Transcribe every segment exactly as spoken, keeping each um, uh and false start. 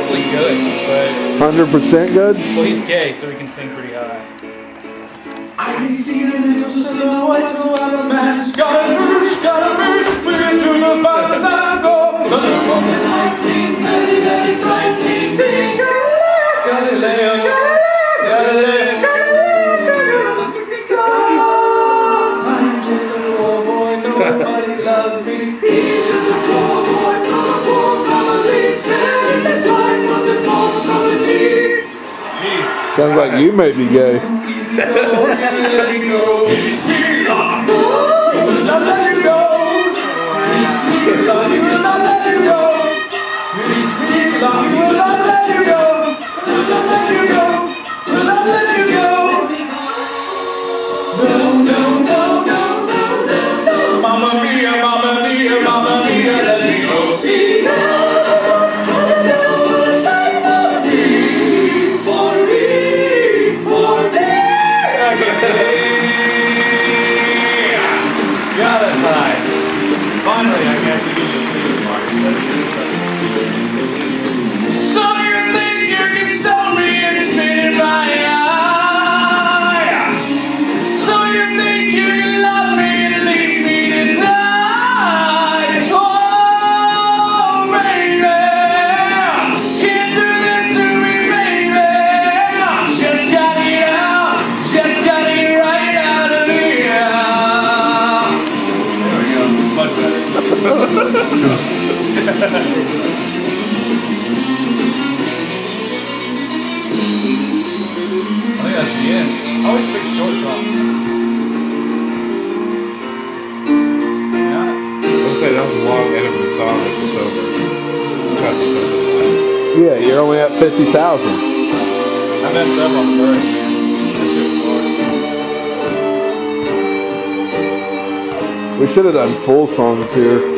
awfully good, but one hundred percent good? Well, he's gay, so he can sing pretty high. I can see a little silhouette of a man. Scaramouche, Scaramouche, we're to the final tango. Thunderbolts and lightning, very, very frightening. Galileo, Galileo, Galileo, I'm just a poor boy, nobody loves me. He's just a poor boy from a poor family, sparing his life from this monstrosity. Jeez. Sounds like you may be gay. Let me go. It's me, Lord. No, I will not let you go. It's me, Lord. We will not let you go. It's me, Lord. We will not let you go. We will not let you go. We will not let you go. No, no, no, no, no, no, no. Mamma mia, mamma mia, mamma mia, let me go. Because the devil will save for me, for me, for me. Yeah, that's high. Finally, I guess you get to see the part. So you think you can stop me and spit in my eye? So you think you can love me and leave me to die? Oh, baby, can't do this to me, baby. Just got it out, just got it right out of here. There we go. Much better. I think that's the end. I always pick short songs. Yeah. Let's say that was a long end of the song if it's over. It's got to be something like that. Yeah, you're only at fifty thousand. I messed up on the verse, man. That shit was hard. We should have done full songs here.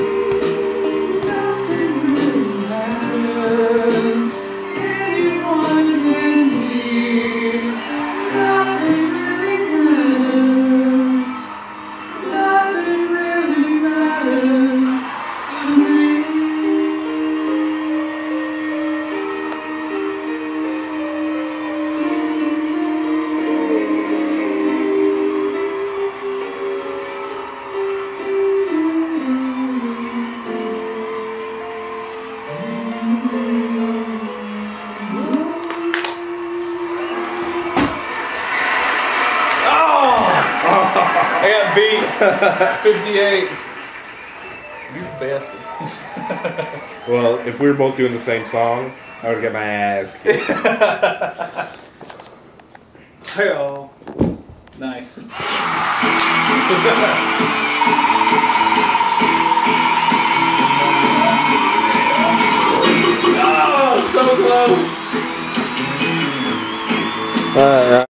I got beat. fifty-eight. You bastard. Well, if we were both doing the same song, I would get my ass kicked. Hey-oh. Nice. Oh, so close. Uh,